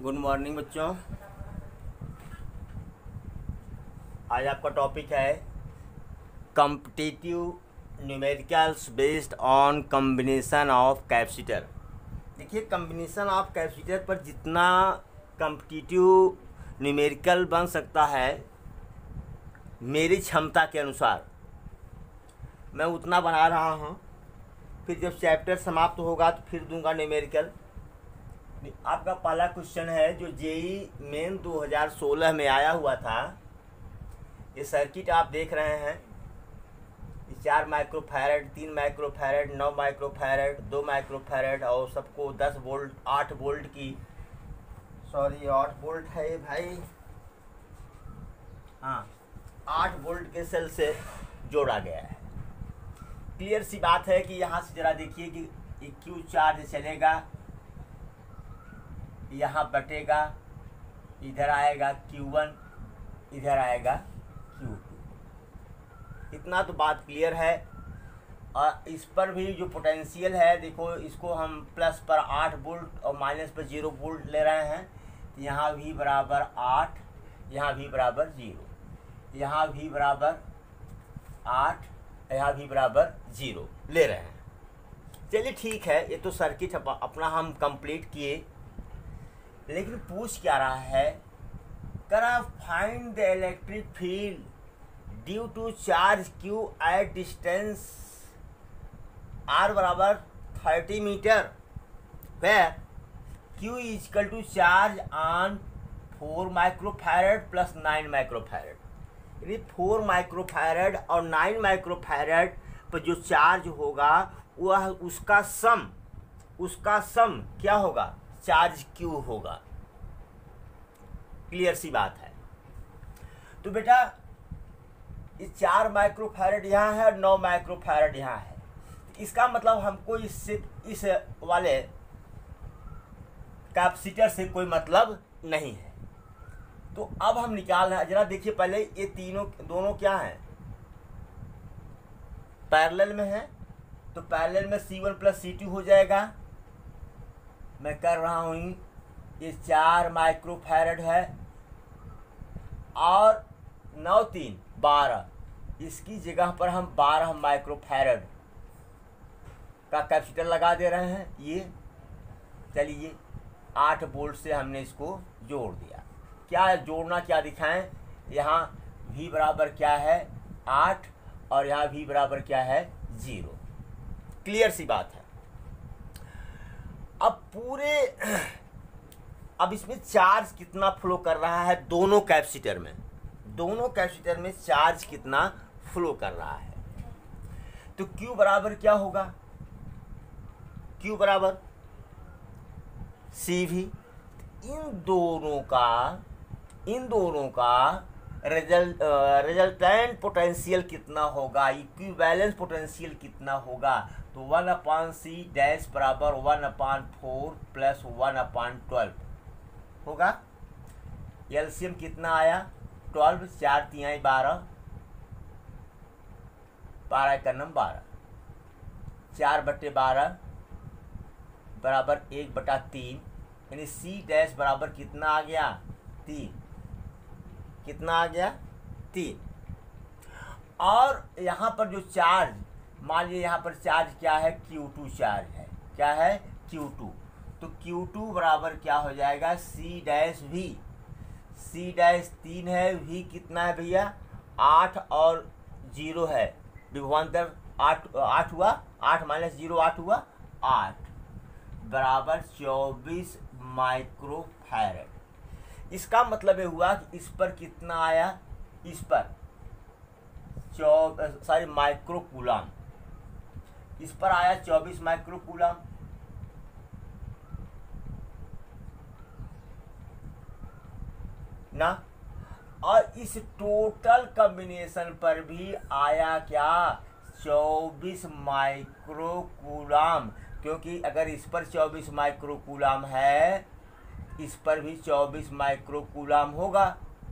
Good morning बच्चों। आज आपका टॉपिक है competitive numericals based on combination of capacitor. देखिए, कॉम्बिनेशन ऑफ कैपेसिटर पर जितना कॉम्पिटिटिव न्यूमेरिकल बन सकता है मेरी क्षमता के अनुसार मैं उतना बना रहा हूँ। फिर जब चैप्टर समाप्त होगा तो फिर दूंगा न्यूमेरिकल। आपका पहला क्वेश्चन है जो जेई मेन 2016 में आया हुआ था। ये सर्किट आप देख रहे हैं, 4 माइक्रोफैरड, 3 माइक्रोफैरड, 9 माइक्रोफैरड, 2 माइक्रोफैरड और सबको 10 वोल्ट 8 वोल्ट की 8 वोल्ट है ये भाई, हाँ 8 वोल्ट के सेल से जोड़ा गया है। क्लियर सी बात है कि यहाँ से जरा देखिए कि क्यू चार्ज चलेगा, यहाँ बटेगा, इधर आएगा Q1, इधर आएगा Q2। इतना तो बात क्लियर है। और इस पर भी जो पोटेंशियल है, देखो इसको हम प्लस पर 8 वोल्ट और माइनस पर 0 वोल्ट ले रहे हैं। तो यहाँ V बराबर 8, यहाँ V बराबर 0, यहाँ V बराबर 8, यहाँ V बराबर 0 ले रहे हैं। चलिए ठीक है, ये तो सर्किट अपना हम कंप्लीट किए। लेकिन पूछ क्या रहा है, कर find the electric field due to charge Q at distance R बराबर 30 metre where Q is equal to charge on 4 microfarad plus 9 microfarad. यानी 4 माइक्रोफैरड और 9 माइक्रोफैरड पर जो चार्ज होगा वह उसका सम क्या होगा, चार्ज Q होगा। क्लियर सी बात है। तो बेटा ये 4 माइक्रोफैरड यहाँ है और 9 माइक्रोफैरड यहाँ है। इसका मतलब हमको इस वाले कैपेसिटर से कोई मतलब नहीं है। तो अब हम निकाल रहे हैं, जरा देखिए पहले ये दोनों क्या हैं, पैरेलल में है। तो पैरेलल में C1 प्लस C2 हो जाएगा। मैं कर रहा हूँ, ये 4 माइक्रोफैरड है और 9 3 12, इसकी जगह पर हम 12 माइक्रोफैरड का कैपेसिटर लगा दे रहे हैं। ये चलिए 8 वोल्ट से हमने इसको जोड़ दिया। क्या जोड़ना, क्या दिखाएं, यहाँ V बराबर क्या है 8 और यहाँ V बराबर क्या है 0। क्लियर सी बात है। अब इसमें चार्ज कितना फ्लो कर रहा है, दोनों कैपेसिटर में चार्ज कितना फ्लो कर रहा है। तो Q बराबर क्या होगा, Q बराबर CV। इन दोनों का रिजल्टेंट पोटेंशियल कितना होगा, इक्विवेलेंस पोटेंशियल कितना होगा। तो 1/C डैश बराबर 1/4 प्लस 1/12 होगा। एलसीएम कितना आया 12, 4 3 12, 12 का नंबर 12, 4/12 बराबर 1/3, यानी C डैश बराबर कितना आ गया 3, कितना आ गया 3। और यहाँ पर जो चार्ज, मान लीजिए यहाँ पर चार्ज क्या है, Q2 चार्ज है, क्या है Q2। तो Q2 बराबर क्या हो जाएगा C dash V। C dash 3 है, V कितना है भैया 8 और 0 है, विभवांतर 8 हुआ, 8 माइनस 0 8 हुआ, 8 बराबर 24 माइक्रोफैरड। इसका मतलब ये हुआ कि इस पर कितना आया, इस पर माइक्रोकूलम, इस पर आया 24 माइक्रोकूलम। ना, और इस टोटल कॉम्बिनेशन पर भी आया क्या 24 माइक्रोकूलम, क्योंकि अगर इस पर 24 माइक्रोकूलम है इस पर भी 24 माइक्रोकूलम होगा।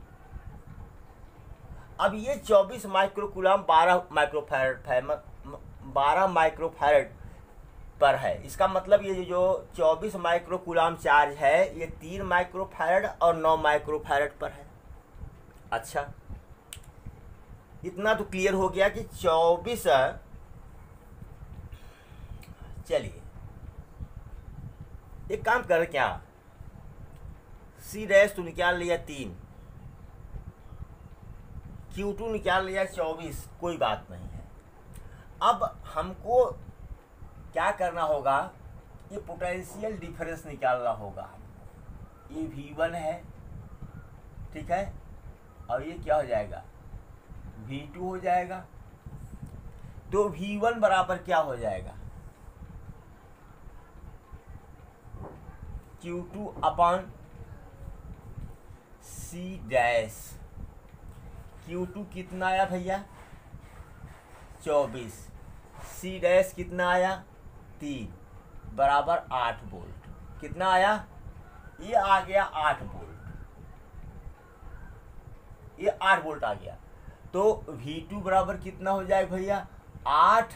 अब ये 24 माइक्रोकूलम 12 माइक्रोफैरड पर है। इसका मतलब ये जो 24 माइक्रोकूलाम चार्ज है ये 3 माइक्रोफैरड और 9 माइक्रोफैरड पर है। अच्छा, इतना तो क्लियर हो गया कि 24, चलिए एक काम कर, क्या सी डैश तो निकाल लिया 3, Q2 निकाल लिया 24, कोई बात नहीं है। अब हमको क्या करना होगा, ये पोटेंशियल डिफरेंस निकालना होगा। ये V1 है, ठीक है, और ये क्या हो जाएगा, V2 हो जाएगा। तो V1 बराबर क्या हो जाएगा, Q2 upon C dash. Q2 कितना आया भैया, 24, C डैश कितना आया, 3, बराबर 8 वोल्ट। कितना आया, ये आ गया 8 वोल्ट, ये 8 वोल्ट आ गया। तो V2 बराबर कितना हो जाएगा भैया, 8,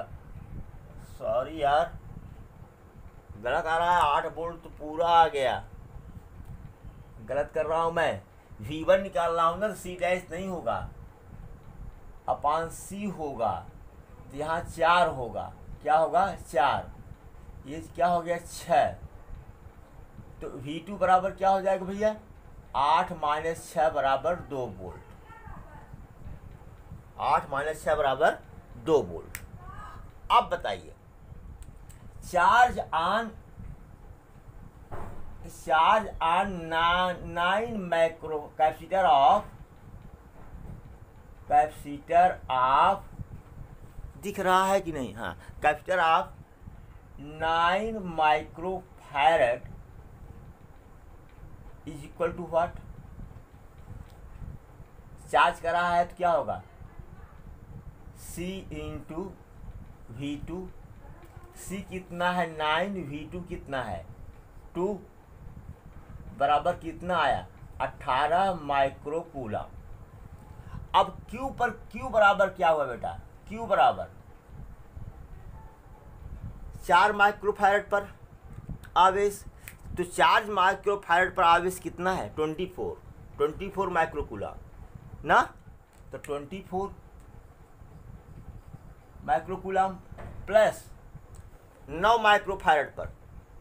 सॉरी यार गलत आ रहा है, 8 वोल्ट तो पूरा आ गया, गलत कर रहा हूं मैं। V1 निकाल रहा हूं ना, तो C डैश नहीं होगा, अपान C होगा, तो यहाँ 4 होगा। क्या होगा, 4, ये क्या हो गया 6। तो V2 बराबर क्या हो जाएगा भैया, 8 माइनस 6 बराबर 2 वोल्ट। 8 माइनस 6 बराबर 2 वोल्ट। अब बताइए, charge on 9 micro capacitor of दिख रहा है कि नहीं, हाँ, capacitor of 9 microfarad is equal to what, charge कर रहा है तो क्या होगा, C इंटू V2। C कितना है 9, V2 कितना है 2, बराबर कितना आया 18 माइक्रोकूलम। अब Q बराबर क्या हुआ बेटा, Q बराबर 4 माइक्रोफैरड पर आवेश। तो 4 माइक्रोफैरड पर आवेश कितना है, 24 माइक्रोकूलम ना। तो 24 माइक्रोकूलम प्लस 9 माइक्रोफैरड पर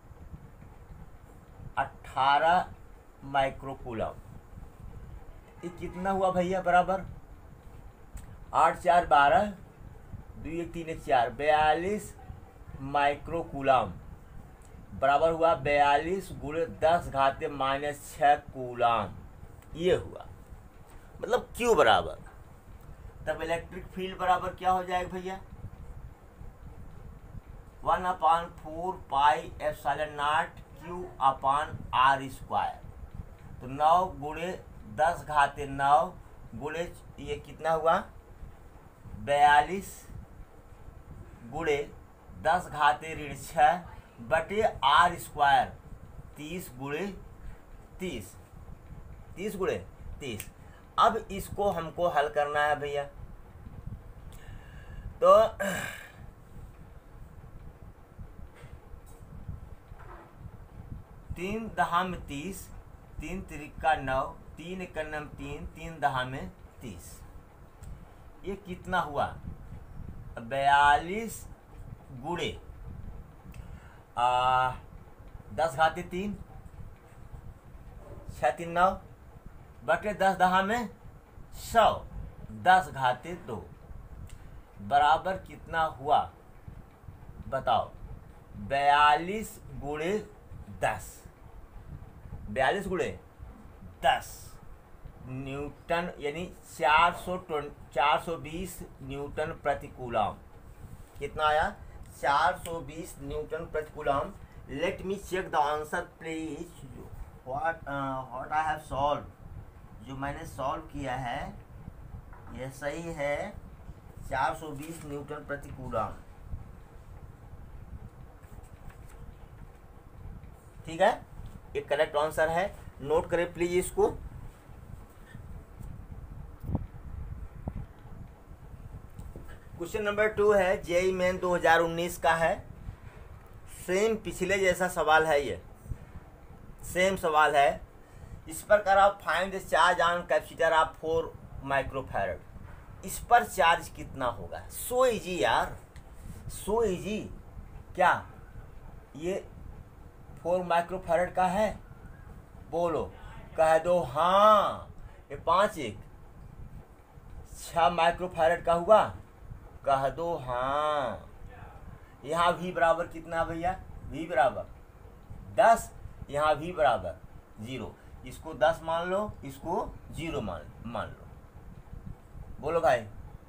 18 माइक्रोकूलम, ये कितना हुआ भैया, बराबर 8 4 12, 2 1 3 1 4, 42 माइक्रोकूलम, बराबर हुआ 42 गुणे 10 घाते -6 कूलम। ये हुआ मतलब Q बराबर, तब इलेक्ट्रिक फील्ड बराबर क्या हो जाएगा भैया, 1/4 pi epsilon naught Q upon R square. तो 9 गुणे 10 घाते 9 गुणे ये कितना हुआ 42 गुणे 10 घाते ऋण 6 बटे R स्क्वायर 30 गुणे 30, 30 गुणे 30। अब इसको हमको हल करना है भैया, तो 3 दहा में 30, 3 त्रिका 9, 3 एक 3, 3 दहा में 30। ये कितना हुआ 42 गुणे 10 घाते 3, 6 3 9 बटे 10 दहा में 100, 10 घाते 2, बराबर कितना हुआ बताओ, 42 गुणे 10, 42 गुणे 10 न्यूटन, यानी 420 न्यूटन प्रति कूलम। कितना आया 420 न्यूटन प्रति coulomb. Let me check the answer please, what I have solve, जो मैंने सॉल्व किया है यह सही है, 420 न्यूटन प्रति कूलम। ठीक है, ये करेक्ट आंसर है, नोट करें प्लीज इसको। क्वेश्चन नंबर 2 है, जेईई मेन 2019 का है। सेम पिछले जैसा सवाल है, ये सेम सवाल है। इस पर कर आप find the charge on capacitor of 4 microfarad. इस पर चार्ज कितना होगा? सो इजी यार, सो इजी। क्या ये 4 माइक्रोफैरड का है? बोलो, कह दो हाँ। ये 5 1 6 माइक्रोफैरड का हुआ, कह दो हाँ। यहाँ भी बराबर कितना भैया? भी बराबर 10, यहाँ भी बराबर 0। इसको 10 मान लो, इसको 0 मान लो। बोलो भाई,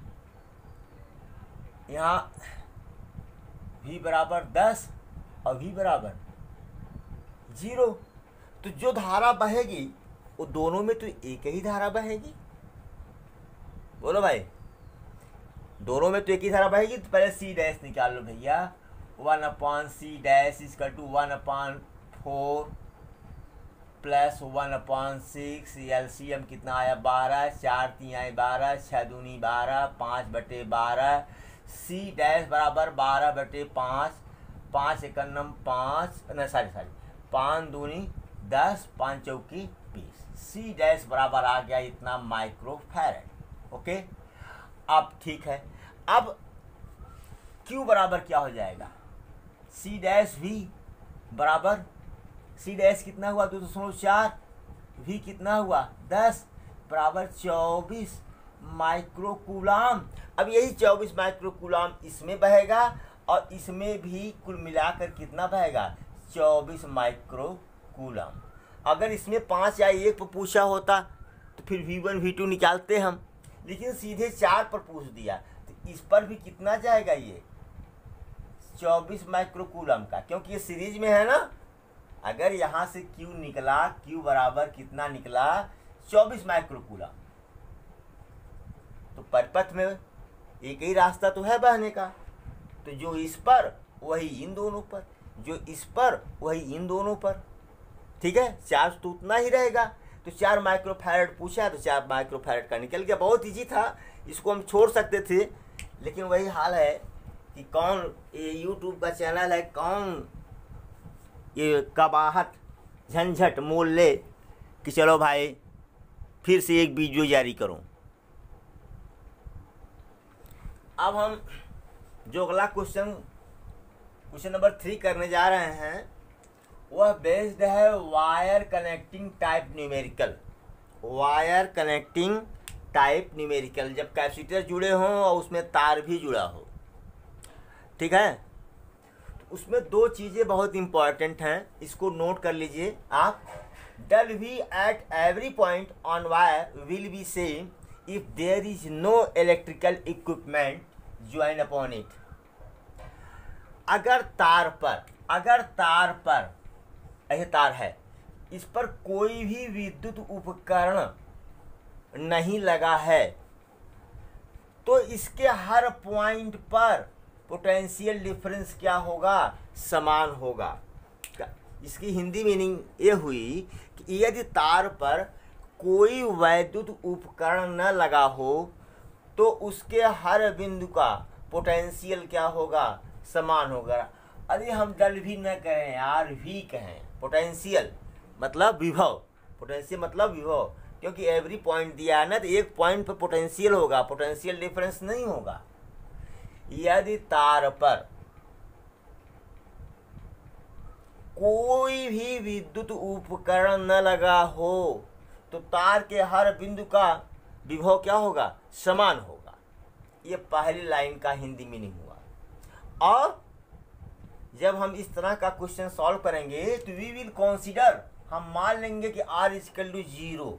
यहाँ भी बराबर 10 और भी बराबर 0। तो जो धारा बहेगी वो दोनों में तो एक ही धारा बहेगी। बोलो भाई, दोनों में तो एक ही धारा बहेगी। तो पहले सी डैश निकाल लो भैया। 1/c dash equal to 1/4 plus 1/6। LCM कितना आया? 12। 4 3 आए 12, 6 दूनी 12, 5/12। सी डैश बराबर 12/5। 5 एकन्नम 5, नहीं सॉरी 5 दूनी 10, 5 चौकी 20। सी डैश बराबर आ गया इतना माइक्रोफैरड। ओके, अब ठीक है। अब क्यू बराबर क्या हो जाएगा? सी डैश भी बराबर, सी डैश कितना हुआ? 2.4। भी कितना हुआ? 10 बराबर 24 माइक्रोकूलम। अब यही 24 माइक्रोकूलम इसमें बहेगा और इसमें भी कुल मिलाकर कितना बहेगा? 24 माइक्रोकूलम। अगर इसमें 5 या 1 पर पूछा होता तो फिर V1 V2 निकालते हम, लेकिन सीधे 4 पर पूछ दिया तो इस पर भी कितना जाएगा? ये 24 माइक्रोकूलम का, क्योंकि ये सीरीज में है ना। अगर यहाँ से Q निकला, Q बराबर कितना निकला? 24 माइक्रोकूलम। तो परिपथ में एक ही रास्ता तो है बहने का। तो जो इस पर वही इन दोनों पर, जो इस पर वही इन दोनों पर। ठीक है, चार्ज तो उतना ही रहेगा। तो 4 माइक्रोफैरड पूछा तो 4 माइक्रोफैरड का निकल गया। बहुत इजी था, इसको हम छोड़ सकते थे, लेकिन वही हाल है कि कौन ये यूट्यूब का चैनल है, कौन ये कबाहट झंझट मोल ले कि चलो भाई फिर से एक वीडियो जारी करूं। अब हम जो अगला क्वेश्चन नंबर 3 करने जा रहे हैं वह बेस्ड है wire connecting type numerical. Wire connecting type numerical, जब कैपेसिटर जुड़े हों और उसमें तार भी जुड़ा हो। ठीक है, तो उसमें 2 चीज़ें बहुत इंपॉर्टेंट हैं, इसको नोट कर लीजिए आप। del V at every point on wire will be same if there is no electrical equipment joined upon it। अगर तार पर यह तार है, इस पर कोई भी विद्युत उपकरण नहीं लगा है, तो इसके हर पॉइंट पर पोटेंशियल डिफरेंस क्या होगा? समान होगा। इसकी हिंदी मीनिंग ये हुई कि यदि तार पर कोई वैद्युत उपकरण न लगा हो तो उसके हर बिंदु का पोटेंशियल क्या होगा? समान होगा। अरे हम डल भी न करें यार, भी कहें। पोटेंशियल मतलब विभव, पोटेंशियल मतलब विभव, क्योंकि एवरी पॉइंट दिया है ना, तो एक पॉइंट पर पोटेंशियल होगा, पोटेंशियल डिफरेंस नहीं होगा। यदि तार पर कोई भी विद्युत उपकरण न लगा हो तो तार के हर बिंदु का विभव क्या होगा? समान होगा। ये पहली लाइन का हिंदी मीनिंग हुआ। और जब हम इस तरह का क्वेश्चन सॉल्व करेंगे तो वी विल कंसीडर, हम मान लेंगे कि R इक्वल टू 0,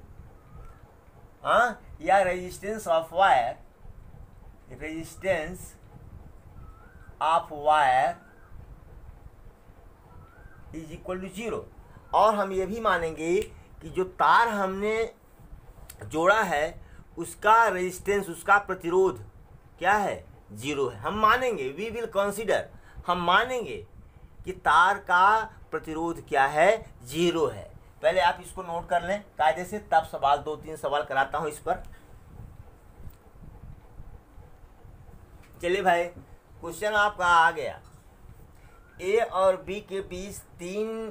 या resistance of wire, resistance of wire is equal to 0। और हम ये भी मानेंगे कि जो तार हमने जोड़ा है उसका रेजिस्टेंस, उसका प्रतिरोध क्या है? 0 है। हम मानेंगे, वी विल कंसीडर, हम मानेंगे कि तार का प्रतिरोध क्या है? 0 है। पहले आप इसको नोट कर लें कायदे से, तब सवाल 2-3 सवाल कराता हूं इस पर। चलिए भाई, क्वेश्चन आपका आ गया ए और बी के बीच 3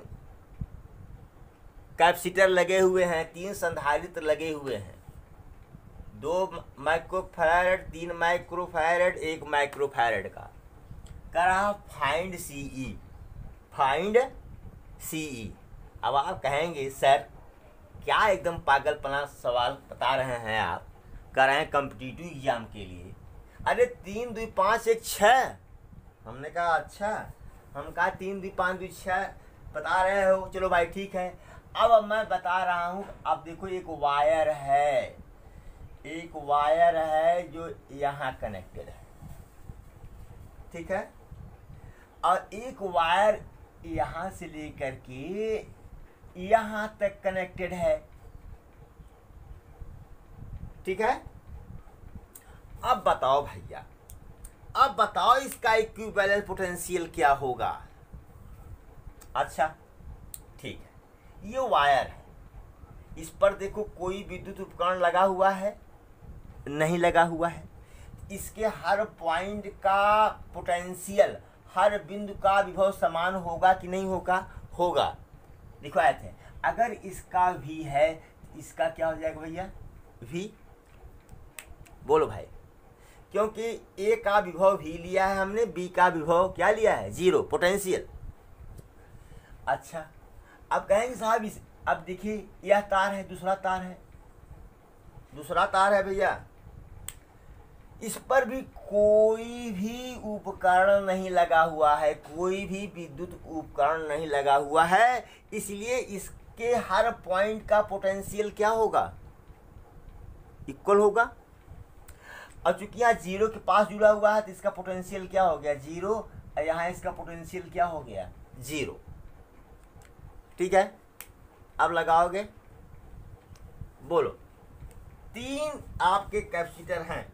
कैपेसिटर लगे हुए हैं, 3 संधारित्र लगे हुए हैं, 2 माइक्रोफैरड, 3 माइक्रोफैरड, 1 माइक्रोफैरड का। कर रहा फाइंड सीई, फाइंड सीई। अब आप कहेंगे सर क्या एकदम पागलपना सवाल बता रहे हैं आप, कर रहे हैं कॉम्पिटिटिव एग्जाम के लिए। अरे 3 2 5 1 6। हमने कहा अच्छा, हम कहा 3 2 5 2 6 बता रहे हो, चलो भाई ठीक है। अब मैं बता रहा हूँ, अब देखो एक वायर है, एक वायर है जो यहाँ कनेक्टेड है, ठीक है, और एक वायर यहाँ से लेकर के यहाँ तक कनेक्टेड है, ठीक है। अब बताओ भैया, अब बताओ इसका इक्विवेलेंट पोटेंशियल क्या होगा। अच्छा ठीक है, ये वायर है, इस पर देखो कोई विद्युत उपकरण लगा हुआ है, नहीं लगा हुआ है। इसके हर पॉइंट का पोटेंशियल, हर बिंदु का विभव समान होगा कि नहीं होगा? होगा। देखो आए थे, अगर इसका V है, इसका क्या हो जाएगा भैया? V। बोलो भाई, क्योंकि A का विभव V लिया है हमने, B का विभव क्या लिया है? 0, पोटेंशियल। अच्छा, अब कहेंगे साहब इस, अब देखिए यह तार है, दूसरा तार है, दूसरा तार है भैया, इस पर भी कोई भी उपकरण नहीं लगा हुआ है, कोई भी विद्युत उपकरण नहीं लगा हुआ है, इसलिए इसके हर पॉइंट का पोटेंशियल क्या होगा? इक्वल होगा। और चूंकि यहाँ 0 के पास जुड़ा हुआ है तो इसका पोटेंशियल क्या हो गया? 0। और यहाँ इसका पोटेंशियल क्या हो गया? 0। ठीक है, अब लगाओगे, बोलो। 3 आपके कैपेसिटर हैं,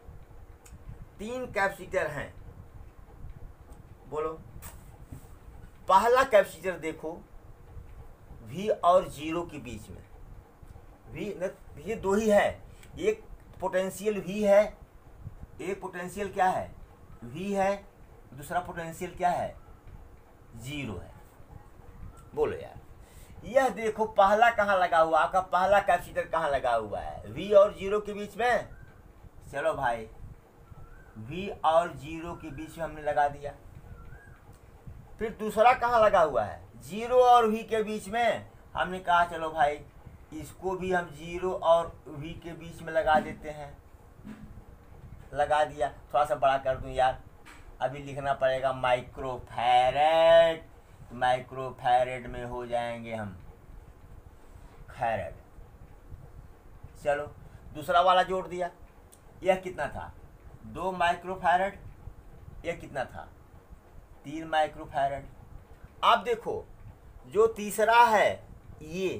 3 कैपेसिटर हैं, बोलो। पहला कैपेसिटर देखो V और 0 के बीच में, V ये 2 ही है, एक पोटेंशियल V है, एक पोटेंशियल क्या है? V है, दूसरा पोटेंशियल क्या है? 0 है। बोलो यार, यह देखो पहला कहाँ लगा हुआ, आपका पहला कैपेसिटर कहाँ लगा हुआ है? V और 0 के बीच में। चलो भाई, V और 0 के बीच में हमने लगा दिया। फिर दूसरा कहाँ लगा हुआ है? 0 और V के बीच में। हमने कहा चलो भाई इसको भी हम 0 और V के बीच में लगा देते हैं, लगा दिया। थोड़ा सा बड़ा कर दूं यार, अभी लिखना पड़ेगा माइक्रोफैरेड, माइक्रोफैरेड में हो जाएंगे हम फैरेड। चलो दूसरा वाला जोड़ दिया, यह कितना था? 2 माइक्रोफैरेड। यह कितना था? 3 माइक्रोफैरेड। अब देखो जो तीसरा है, ये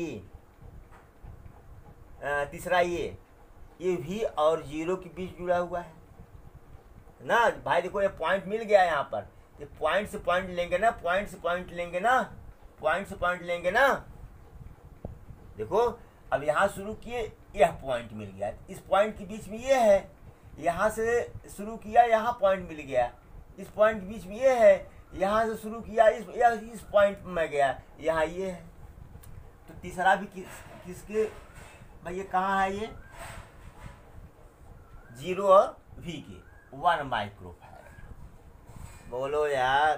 तीसरा ये V और 0 के बीच जुड़ा हुआ है ना भाई। देखो ये पॉइंट मिल गया यहाँ पर, ये पॉइंट से पॉइंट लेंगे ना, पॉइंट से पॉइंट लेंगे ना, पॉइंट से पॉइंट लेंगे ना। देखो अब यहाँ शुरू किए, यह पॉइंट मिल गया, इस पॉइंट के बीच में ये है, यहाँ से शुरू किया, यहाँ पॉइंट मिल गया, इस पॉइंट के बीच में ये है, यहाँ से शुरू किया, इस पॉइंट में गया, यहाँ ये है। तो तीसरा भी किसके भाई, ये कहाँ है? ये 0 और V के 1 माइक्रोफैरेड। बोलो यार।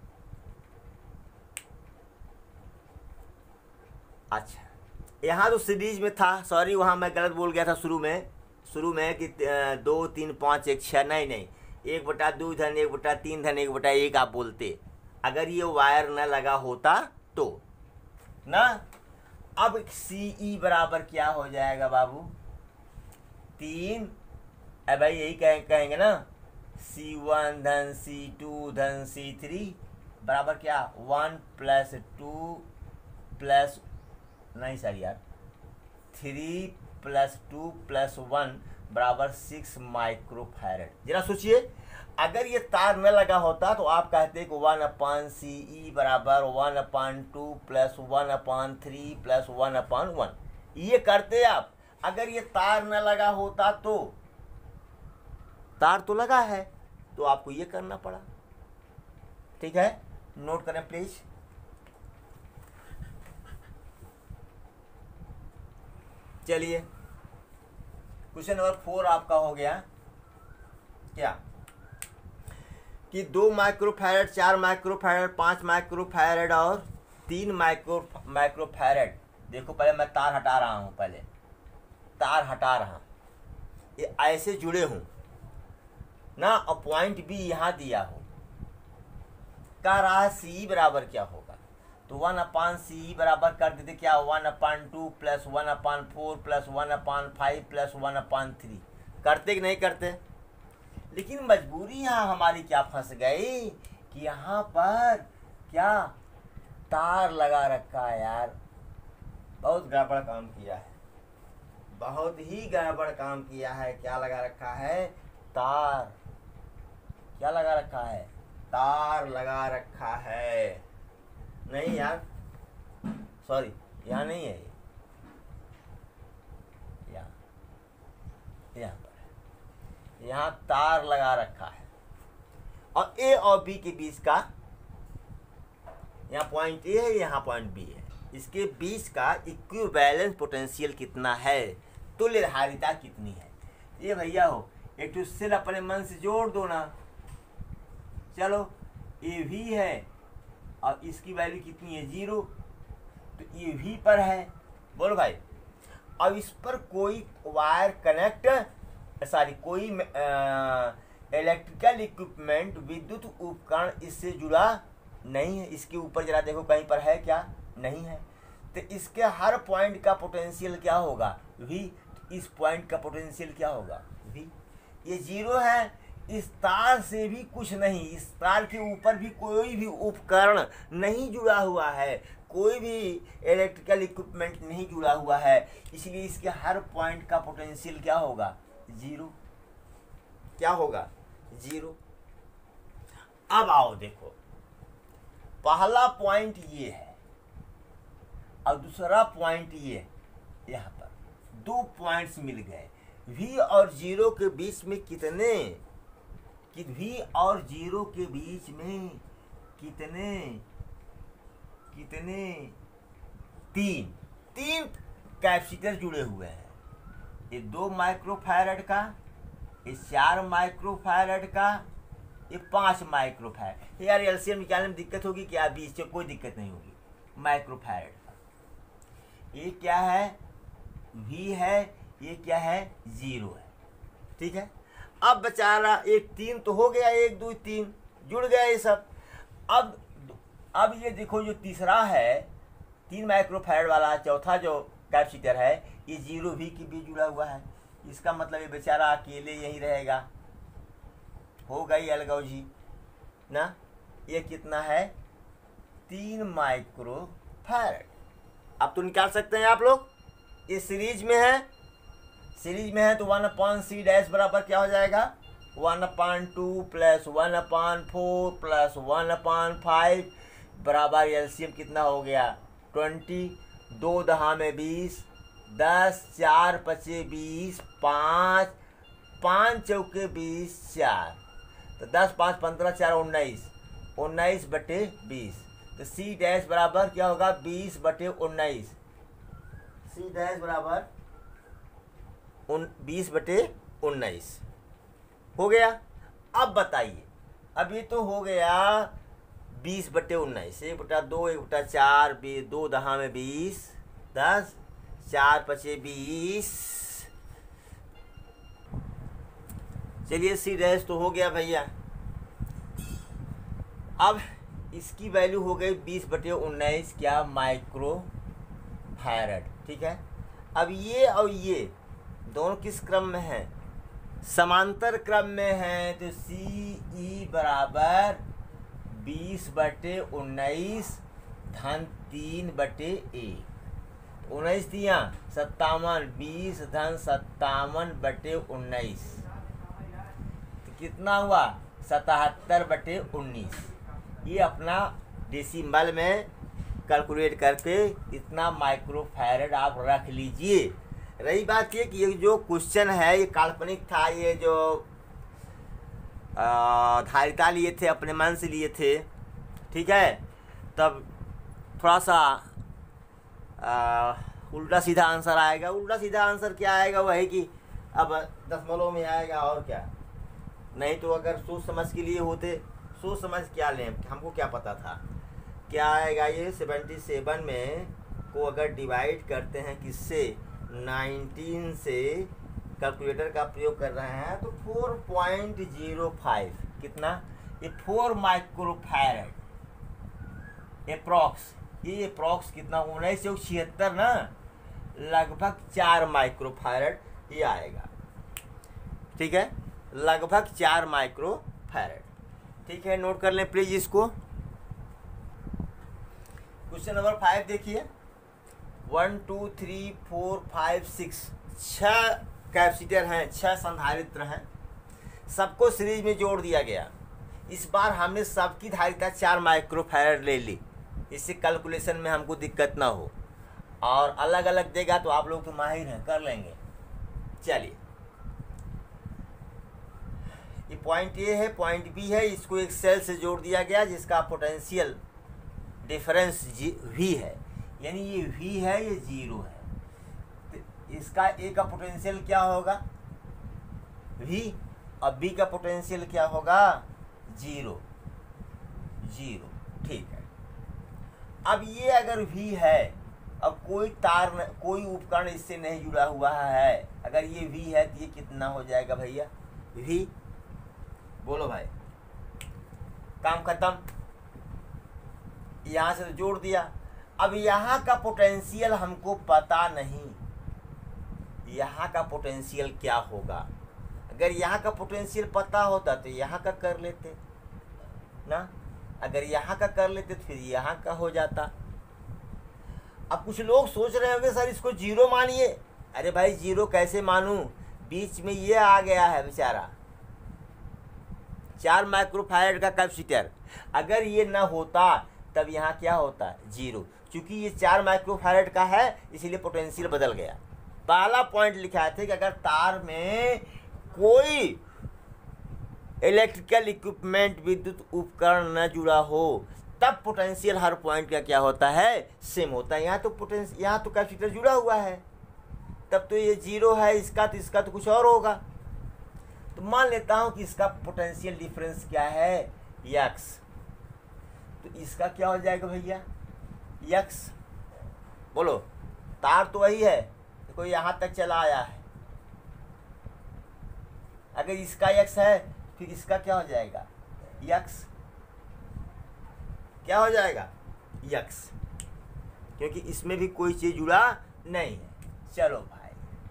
अच्छा, यहाँ तो सीरीज में था, सॉरी वहाँ मैं गलत बोल गया था शुरू में कि 2 3 5 1 6, नहीं 1/2 धन 1/3 धन 1/1 आप बोलते, अगर ये वायर न लगा होता तो ना। अब CE बराबर क्या हो जाएगा बाबू? 3, अब भाई यही कहेंगे ना, C1 धन C2 धन C3 बराबर क्या? 1 + 2 प्लस, नहीं सर यार, 3 + 2 + 1 बराबर 6 माइक्रोफैरेड। जरा सोचिए, अगर ये तार न लगा होता तो आप कहते कि 1/CE बराबर 1/2 + 1/3 + 1/1। ये करते आप। अगर ये तार न लगा होता तो, तार तो लगा है तो आपको ये करना पड़ा, ठीक है। नोट करें प्लीज। चलिए क्वेश्चन नंबर 4 आपका हो गया क्या कि 2 माइक्रोफैरड, 4 माइक्रोफैरड, 5 माइक्रोफैरड और 3 माइक्रोफैरड। देखो पहले मैं तार हटा रहा हूँ, पहले तार हटा रहा हूँ, ये ऐसे जुड़े हूँ ना, और पॉइंट भी यहाँ दिया हो, कह रहा है सी बराबर क्या होगा, तो 1/C बराबर कर देते क्या, 1/2 + 1/4 + 1/5 + 1/3 करते कि नहीं करते। लेकिन मजबूरी यहाँ हमारी क्या फंस गई कि यहाँ पर क्या तार लगा रखा है यार। बहुत गड़बड़ काम किया है, बहुत ही गड़बड़ काम किया है। क्या लगा रखा है, तार। क्या लगा रखा है, तार लगा रखा है। नहीं यार, सॉरी, यहाँ नहीं है, यहाँ पर, यहाँ तार लगा रखा है और ए और बी के बीच का, यहाँ पॉइंट ए है, यहाँ पॉइंट बी है, इसके बीच का इक्विवेलेंस पोटेंशियल कितना है, तुल्यधारिता कितनी है। ये भैया हो एक तो सेल अपने मन से जोड़ दो ना। चलो ए भी है और इसकी वैल्यू कितनी है, 0, तो ये भी पर है। बोलो भाई, अब इस पर कोई वायर कनेक्ट, कोई इलेक्ट्रिकल इक्विपमेंट, विद्युत उपकरण इससे जुड़ा नहीं है। इसके ऊपर जरा देखो कहीं पर है क्या, नहीं है। तो इसके हर पॉइंट का पोटेंशियल क्या होगा, V। इस पॉइंट का पोटेंशियल क्या होगा, V। ये 0 है। इस तार से भी कुछ नहीं, इस तार के ऊपर भी कोई भी उपकरण नहीं जुड़ा हुआ है, कोई भी इलेक्ट्रिकल इक्विपमेंट नहीं जुड़ा हुआ है, इसलिए इसके हर पॉइंट का पोटेंशियल क्या होगा, 0। क्या होगा, 0। अब आओ देखो, पहला पॉइंट ये है और दूसरा पॉइंट ये, यहाँ पर 2 पॉइंट्स मिल गए। V और 0 के बीच में कितने, कि V और 0 के बीच में कितने 3 कैपेसिटर जुड़े हुए हैं। ये 2 माइक्रोफैरड का, ये 4 माइक्रोफैरड का, ये 5 माइक्रोफैरड। यार एलसीएम निकालने में दिक्कत होगी क्या, बीच से कोई दिक्कत नहीं होगी। माइक्रोफैरड का ये क्या है, V है, ये क्या है, 0 है। ठीक है। अब बेचारा एक 3 तो हो गया, 1 2 3 जुड़ गया ये सब। अब ये देखो जो तीसरा है 3 माइक्रोफैरड वाला, चौथा जो कैपेसिटर है, ये 0 भी के भी जुड़ा हुआ है। इसका मतलब ये बेचारा अकेले यहीं रहेगा। हो गई अलगौजी ना। ये कितना है, 3 माइक्रोफैरड। अब तो निकाल सकते हैं आप लोग। ये सीरीज में है, तो 1/C डैश बराबर क्या हो जाएगा, 1/2 + 1/4 + 1/5 बराबर एलसीएम कितना हो गया, 20। 2 दहा में 20, 10, 4 पचे 20, 5 चौके 20, 4, तो 10 5 15 4 19, 19/20। तो C डैश बराबर क्या होगा, 20/19। C डैश बराबर 20/19 हो गया। अब बताइए, अब ये तो हो गया 20/19, 1/2 1/4, 2 दहा में 20, 10, 4 पचे 20। चलिए C डैश तो हो गया भैया। अब इसकी वैल्यू हो गई 20/19 क्या, माइक्रोफैरड। ठीक है। अब ये और ये दोनों किस क्रम में हैं, समांतर क्रम में हैं। तो CE बराबर 20/19 धन 3/1, 19 दिया 57, 20 धन 57/19, तो कितना हुआ, 77/19। ये अपना डेसिमल में कैलकुलेट करके इतना माइक्रोफैरड आप रख लीजिए। रही बात ये कि ये जो क्वेश्चन है ये काल्पनिक था, ये जो धारिता लिए थे अपने मन से लिए थे। ठीक है। तब थोड़ा सा उल्टा सीधा आंसर आएगा। उल्टा सीधा आंसर क्या आएगा, वह है कि अब दशमलव में आएगा और क्या। नहीं तो अगर सोच समझ के लिए होते, सोच समझ क्या लें, हमको क्या पता था क्या आएगा। ये 77 में को अगर डिवाइड करते हैं किससे, 19 से, कैलकुलेटर का प्रयोग कर रहे हैं तो 4.05 कितना, ये 4 माइक्रोफैरड एप्रॉक्स। ये अप्रॉक्स कितना, 1976 ना, लगभग 4 माइक्रोफैरड ये आएगा। ठीक है, लगभग 4 माइक्रोफैरड। ठीक है, नोट कर लें प्लीज इसको। क्वेश्चन नंबर 5 देखिए। 1 2 3 4 5 6 6 कैपेसिटर हैं, 6 संधारित्र हैं, सबको सीरीज में जोड़ दिया गया। इस बार हमने सबकी धारिता 4 माइक्रोफैरड ले ली, इससे कैलकुलेशन में हमको दिक्कत ना हो। और अलग अलग देगा तो आप लोग तो माहिर हैं, कर लेंगे। चलिए, ये पॉइंट ए है, पॉइंट बी है, इसको एक सेल से जोड़ दिया गया जिसका पोटेंशियल डिफरेंस वी है, यानी ये वी है, ये 0 है। तो इसका ए का पोटेंशियल क्या होगा, वी, और बी का पोटेंशियल क्या होगा, 0 0। ठीक है, अब ये अगर वी है, अब कोई तार कोई उपकरण इससे नहीं जुड़ा हुआ है, अगर ये वी है तो ये कितना हो जाएगा भैया, वी, बोलो भाई, काम खत्म। यहाँ से जोड़ दिया। अब यहाँ का पोटेंशियल हमको पता नहीं, यहाँ का पोटेंशियल क्या होगा। अगर यहाँ का पोटेंशियल पता होता तो यहाँ का कर लेते ना, अगर यहाँ का कर लेते तो फिर यहाँ का हो जाता। अब कुछ लोग सोच रहे होंगे सर इसको 0 मानिए। अरे भाई 0 कैसे मानूं, बीच में ये आ गया है बेचारा, 4 माइक्रोफैरड का कैपेसिटर। अगर ये ना होता तब यहाँ क्या होता, 0। क्योंकि ये 4 माइक्रोफैरड का है इसलिए पोटेंशियल बदल गया। पहला पॉइंट लिखा थे कि अगर तार में कोई इलेक्ट्रिकल इक्विपमेंट, विद्युत उपकरण न जुड़ा हो तब पोटेंशियल हर पॉइंट का क्या होता है, सेम होता है। यहाँ तो पोटेंशियल, यहाँ तो कैपेसिटर जुड़ा हुआ है, तब तो ये 0 है इसका, तो इसका तो कुछ और होगा। तो मान लेता हूँ कि इसका पोटेंशियल डिफरेंस क्या है, यक्स। तो इसका क्या हो जाएगा भैया, यक्स। बोलो, तार तो वही है, देखो यहाँ तक चला आया है। अगर इसका यक्स है फिर इसका क्या हो जाएगा, यक्स। क्या हो जाएगा, यक्स, क्योंकि इसमें भी कोई चीज जुड़ा नहीं है। चलो भाई,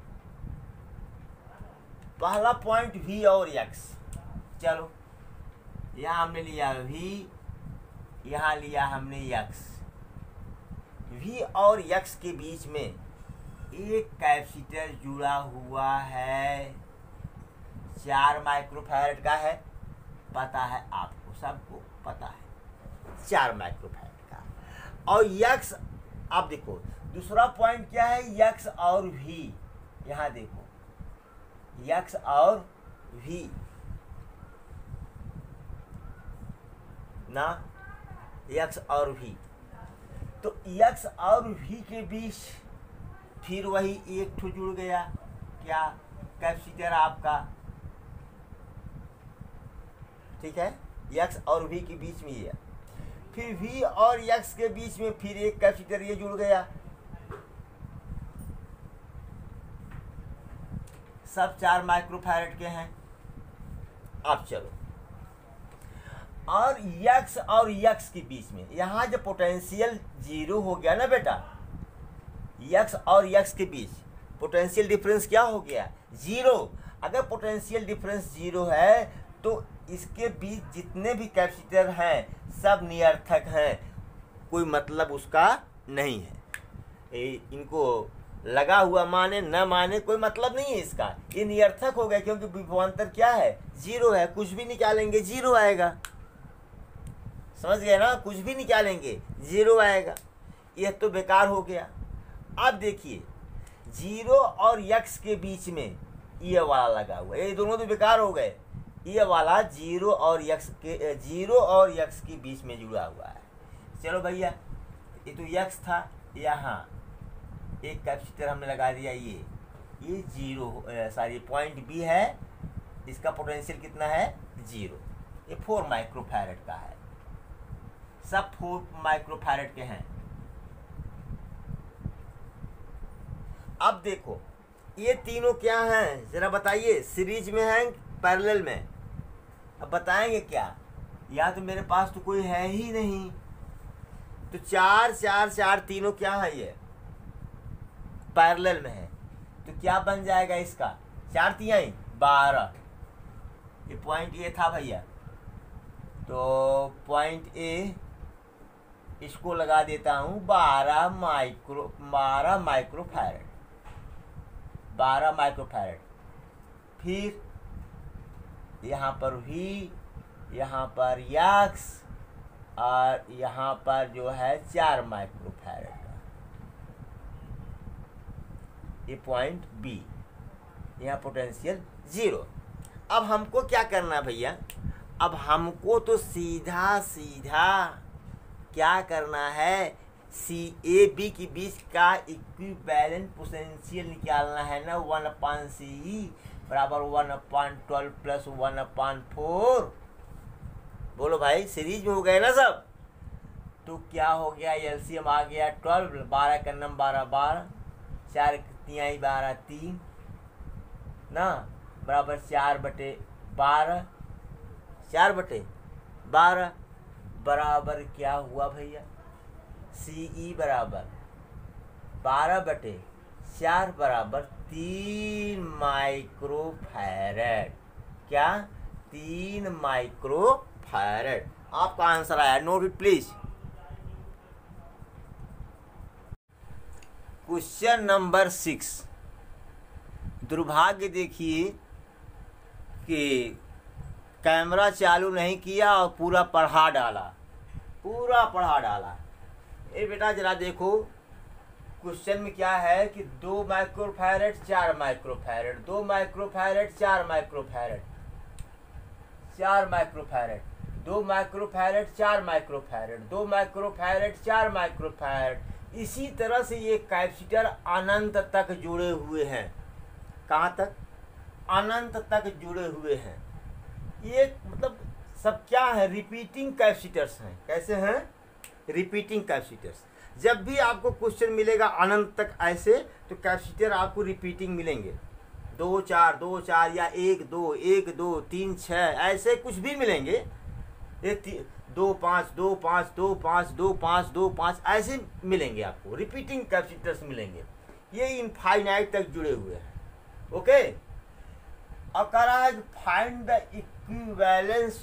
पहला पॉइंट वी और यक्स। चलो, यहाँ हमने लिया वी, यहाँ लिया हमने यक्स। वी और यक्स के बीच में एक कैपेसिटर जुड़ा हुआ है, 4 माइक्रोफैरड का है, पता है आपको, सबको पता है 4 माइक्रोफैरड का। और यक्स, आप देखो दूसरा पॉइंट क्या है, यक्स और वी। यहाँ देखो यक्स और वी ना, यक्स और वी। तो यक्स और वी के बीच फिर वही एक ठो जुड़ गया, क्या, कैपेसिटर आपका। ठीक है, यक्स और वी के बीच में ये, फिर वी और यक्स के बीच में फिर एक कैपेसिटर ये जुड़ गया। सब 4 माइक्रोफैरड के हैं। अब चलो, और यक्स और यक्स के बीच में यहाँ जब पोटेंशियल 0 हो गया ना बेटा, यक्स और यक्स के बीच पोटेंशियल डिफरेंस क्या हो गया, 0। अगर पोटेंशियल डिफरेंस 0 है तो इसके बीच जितने भी कैपेसिटर हैं सब निरर्थक हैं, कोई मतलब उसका नहीं है। इनको लगा हुआ माने न माने कोई मतलब नहीं है इसका, ये निरर्थक हो गया, क्योंकि विभवांतर क्या है, 0 है। कुछ भी निकालेंगे 0 आएगा, समझ गए ना, कुछ भी निकालेंगे 0 आएगा, यह तो बेकार हो गया। अब देखिए 0 और यक्स के बीच में ये वाला लगा हुआ है, ये दोनों तो बेकार हो गए। ये वाला 0 और x के बीच में जुड़ा हुआ है। चलो भैया, ये तो x था, यहाँ एक कैपेसिटर हमने लगा दिया, ये 0 पॉइंट बी है, इसका पोटेंशियल कितना है 0। ये 4 माइक्रोफैरड का है, सब 4 माइक्रोफैरड के हैं। अब देखो ये तीनों क्या हैं जरा बताइए, सीरीज में हैं पैरेलल में? अब बताएंगे क्या, या तो मेरे पास तो कोई है ही नहीं, तो 4 4 4 तीनों क्या है, ये पैरेलल में है, तो क्या बन जाएगा इसका, 4 तिहाई 12। ये पॉइंट ए था भैया, तो पॉइंट ए इसको लगा देता हूँ 12 माइक्रोफैरड, 12 माइक्रोफैरड। फिर यहाँ पर भी, यहाँ पर यक्स, और यहाँ पर जो है 4 माइक्रोफैरड का, ये पॉइंट बी, यहाँ पोटेंशियल 0। अब हमको क्या करना है भैया, अब हमको तो सीधा सीधा क्या करना है, सी ए बी के बीच का इक्विवेलेंट पोटेंशियल निकालना है ना। 1/CE बराबर 1/12 प्लस 1/4। बोलो भाई, सीरीज में हो गए ना सब, तो क्या हो गया, एलसीएम आ गया 12, 12 का नम 12 12, 4 तिहाई 12 3 ना, बराबर 4/12, 4/12 बराबर क्या हुआ भैया, CE बराबर 12/4 बराबर 3 माइक्रोफैरड। क्या, 3 माइक्रोफैरड। आपका आंसर आया, note it please. Question number 6। दुर्भाग्य देखिए कि कैमरा चालू नहीं किया और पूरा पढ़ा डाला। ए बेटा जरा देखो, क्वेश्चन में क्या है कि 2 microfarad 4 microfarad, 2 microfarad 4 microfarad, 4 microfarad, 2 microfarad 4 microfarad, 2 microfarad 4 microfarad. इसी तरह से ये कैपेसिटर अनंत तक जुड़े हुए हैं। कहाँ तक, अनंत तक जुड़े हुए हैं। ये मतलब सब क्या है, रिपीटिंग कैपेसिटर्स हैं। कैसे हैं, रिपीटिंग कैपेसिटर्स। जब भी आपको क्वेश्चन मिलेगा अनंत तक ऐसे, तो कैपेसिटर आपको रिपीटिंग मिलेंगे, 2 4 2 4 या 1 2 1 2 3 6 ऐसे कुछ भी मिलेंगे। 2 5 2 5 2 5 2 5 2 5 ऐसे मिलेंगे आपको, रिपीटिंग कैपेसिटर्स मिलेंगे। ये इनफाइनाइट तक जुड़े हुए हैं। ओके, अब कह रहा है फाइंड द इक्विवेलेंस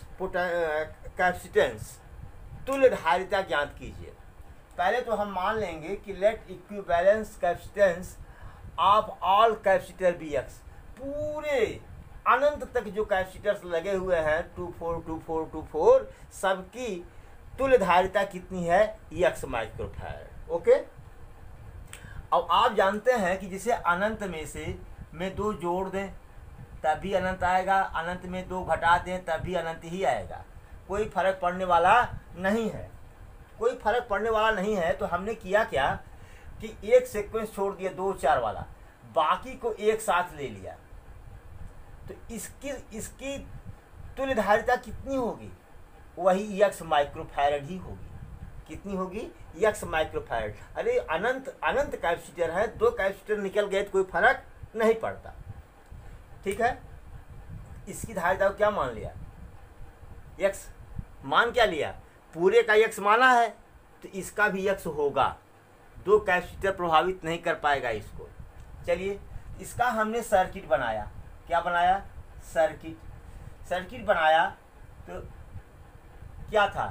कैपेसिटेंस, तुल्य धारिता ज्ञात कीजिए। पहले तो हम मान लेंगे कि let equivalence capacitance of all capacitor be x. पूरे अनंत तक जो कैपेसिटर्स लगे हुए हैं 2 4 2 4 2 4 सबकी तुल्य धारिता कितनी है, एक्स माइक्रोफैरड। ओके, अब आप जानते हैं कि जिसे अनंत में से में 2 जोड़ दें तभी अनंत आएगा, अनंत में 2 घटा दें तभी अनंत ही आएगा। कोई फर्क पड़ने वाला नहीं है, कोई फर्क पड़ने वाला नहीं है। तो हमने किया क्या कि एक सीक्वेंस छोड़ दिया 2 4 वाला, बाकी को एक साथ ले लिया। तो इसकी तुल्य धारिता कितनी होगी, वही एक्स माइक्रोफैरड ही होगी। कितनी होगी, एक्स माइक्रोफैरड। अरे अनंत कैपेसिटर है, 2 कैपेसिटर निकल गए तो कोई फर्क नहीं पड़ता। ठीक है, इसकी धारिता को क्या मान लिया, एक्स मान क्या लिया, पूरे का एक्स माना है, तो इसका भी एक्स होगा। 2 कैपेसिटर प्रभावित नहीं कर पाएगा इसको। चलिए, इसका हमने सर्किट बनाया। क्या बनाया, सर्किट बनाया। तो क्या था,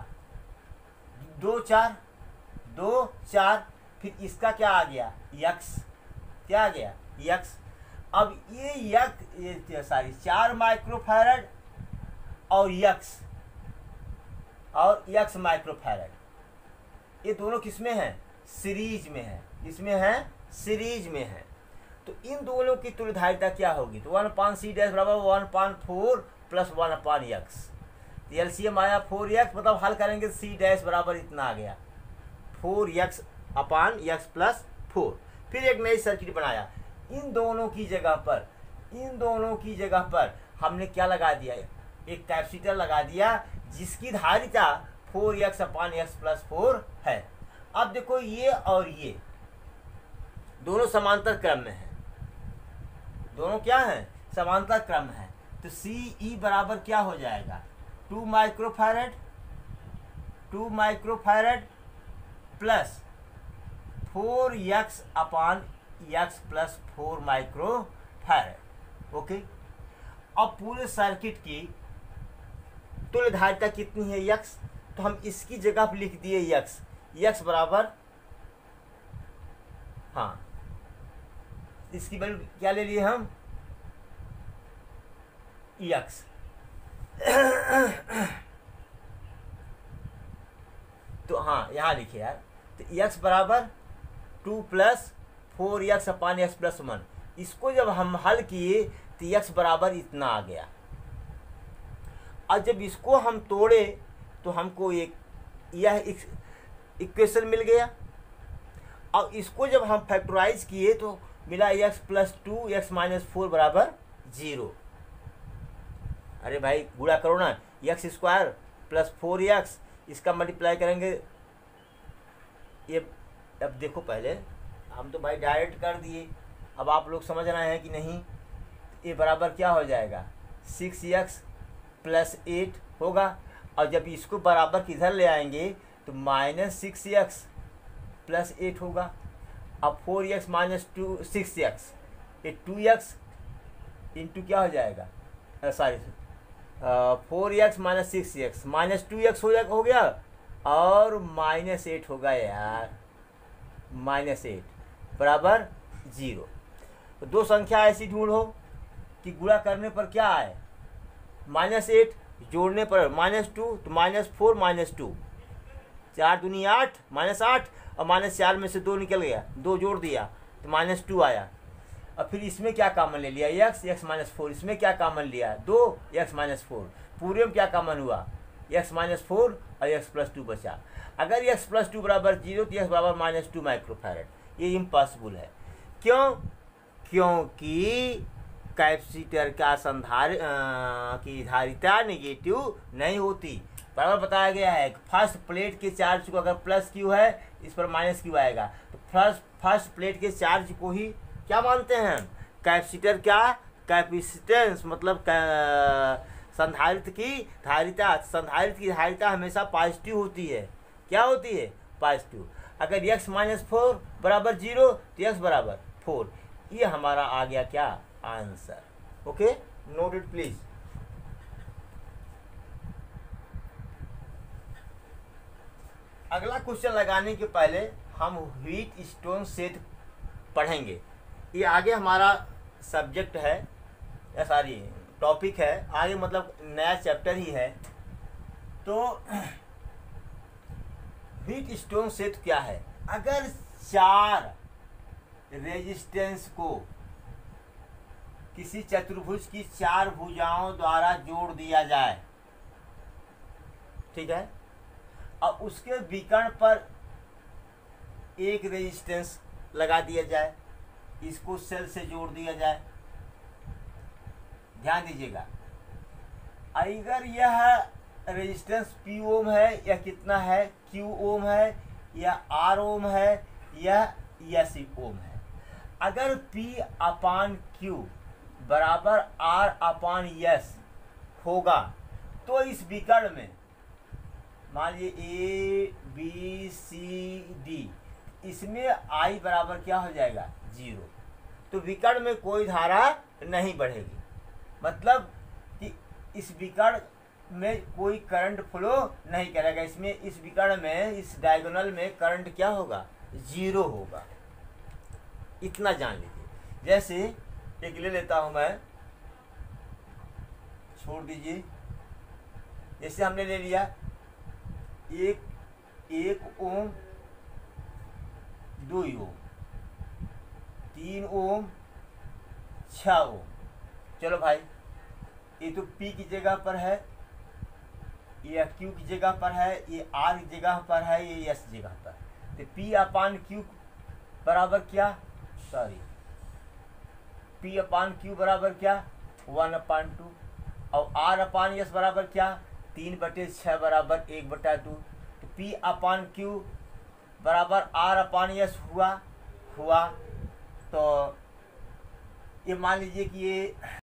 2 4 2 4, फिर इसका क्या आ गया, एक्स। क्या आ गया, एक्स। अब ये 4 माइक्रोफैरड और एक्स माइक्रोफैरड, ये दोनों किसमें हैं, सीरीज में है। इसमें है, सीरीज में है। तो इन दोनों की तुल्य धारिता क्या होगी, तो 1/C डैश बराबर 1/4 प्लस 1 अपान यक्स। तो एलसीएम आया 4x, मतलब हल करेंगे सी डैश बराबर इतना आ गया 4x अपान यक्स प्लस 4। फिर एक नई सर्किट बनाया, इन दोनों की जगह पर हमने क्या लगा दिया, एक कैपेसिटर लगा दिया जिसकी धारिता 4x अपान यक्स प्लस 4 है। अब देखो ये और ये दोनों समांतर क्रम में है, दोनों क्या है, समांतर क्रम है। तो CE बराबर क्या हो जाएगा, 2 microfarad plus 4x upon x plus 4 microfarad. Okay, अब पूरे सर्किट की तुल्य धारिता कितनी है, यक्स। तो हम इसकी जगह पर लिख दिए यक्स बराबर, हाँ इसकी वैल्यू क्या ले लिए हम, यक्स। तो हाँ यहाँ लिखिए यार, तो यक्स बराबर 2 plus 4x upon x plus 1। इसको जब हम हल किए तो यक्स बराबर इतना आ गया। और जब इसको हम तोड़े तो हमको यह इक्वेशन मिल गया। और इसको जब हम फैक्टराइज किए तो मिला x प्लस 2 x माइनस 4 बराबर 0। अरे भाई गुणा करो ना, x स्क्वायर प्लस 4x, इसका मल्टीप्लाई करेंगे ये। अब देखो पहले हम तो भाई डायरेक्ट कर दिए, अब आप लोग समझ रहे हैं कि नहीं। ये बराबर क्या हो जाएगा, 6x प्लस 8 होगा। और जब इसको बराबर किधर ले आएंगे तो माइनस 6x प्लस 8 होगा। अब 4x माइनस 6x, ये 2x इंटू क्या हो जाएगा, sorry 4x minus 6x minus 2x हो गया, और माइनस 8 होगा यार, माइनस 8 बराबर 0। तो दो संख्या ऐसी ढूंढो कि गुणा करने पर क्या आए, माइनस 8, जोड़ने पर माइनस 2, तो माइनस 4 माइनस 2, 4 दूनी 8 माइनस 8, और माइनस 4 में से 2 निकल गया, 2 जोड़ दिया तो माइनस 2 आया। और फिर इसमें क्या कॉमन ले लिया, x माइनस 4, इसमें क्या कॉमन लिया 2 x माइनस 4, पूरे में क्या कॉमन हुआ x माइनस 4 और x प्लस 2 बचा। अगर x प्लस 2 बराबर 0 तो x बराबर माइनस 2 माइक्रोफैरड, ये इम्पॉसिबल है। क्यों, क्योंकि कैपेसिटर का की धारिता नेगेटिव नहीं होती। बराबर बताया गया है, फर्स्ट प्लेट के चार्ज को अगर प्लस क्यू है, इस पर माइनस क्यू आएगा। तो फर्स्ट प्लेट के चार्ज को ही क्या मानते हैं, कैपेसिटर क्या, कैपेसिटेंस मतलब संधारित्र की धारिता। संधारित्र की धारिता हमेशा पॉजिटिव होती है, क्या होती है, पॉजिटिव। अगर x माइनस 4 बराबर 0 तो x बराबर 4। ये हमारा आ गया क्या, answer. Okay, note it please. अगला क्वेश्चन लगाने के पहले हम व्हीट स्टोन सेट पढ़ेंगे। ये आगे हमारा सब्जेक्ट है, या सॉरी टॉपिक है, आगे मतलब नया चैप्टर ही है। तो व्हीट स्टोन सेट क्या है, अगर 4 रेजिस्टेंस को किसी चतुर्भुज की 4 भुजाओं द्वारा जोड़ दिया जाए, ठीक है, और उसके विकर्ण पर एक रेजिस्टेंस लगा दिया जाए, इसको सेल से जोड़ दिया जाए। ध्यान दीजिएगा, अगर यह रेजिस्टेंस P ओम है या कितना है, Q ओम है या R ओम है या S ओम है। अगर P अपान Q बराबर R अपान S होगा तो इस विकर्ण में मान लीजिए A B C D, इसमें I बराबर क्या हो जाएगा, 0। तो विकर्ण में कोई धारा नहीं बढ़ेगी, मतलब कि इस विकर्ण में कोई करंट फ्लो नहीं करेगा। इसमें इस विकर्ण में, इस डायगोनल में करंट क्या होगा, 0 होगा। इतना जान लीजिए। जैसे एक ले लेता हूं मैं, छोड़ दीजिए, जैसे हमने ले लिया 1 ओम, 2 ओम, 3 ओम, 6 ओम। चलो भाई ये तो P की जगह पर है, ये Q की जगह पर है, ये R की जगह पर है, ये S जगह पर। तो P अपान Q बराबर क्या, सॉरी P अपान Q बराबर क्या 1/2 और R अपान S बराबर क्या 3/6 बराबर 1/2। तो P अपान Q बराबर R अपान S हुआ। तो ये मान लीजिए कि ये